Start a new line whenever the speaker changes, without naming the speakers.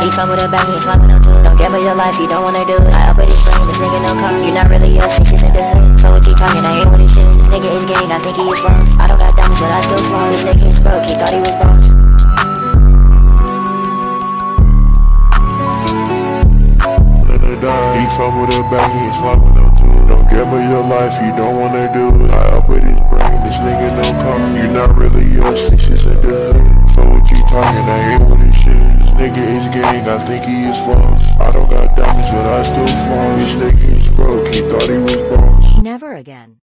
He come with a bang, he slapping them too. Don't gamble your life, you don't wanna do it. I up with his brain, this nigga no come. You not really us, he's in the hood. So what you talking, I ain't with his shit. This nigga is gang, I think he is lost. I don't got diamonds, but I still floss. This nigga is broke, he thought he was boss.
He come with a bang, he slapping them too. Don't gamble your life, you don't wanna do it. I up with his brain, this nigga no come. You not really us, this is in the hood. So what you talking, I ain't with his shit. This nigga is gang, I think he is false. I don't got diamonds, but I still floss. This nigga is broke, he thought he was boss.
Never again.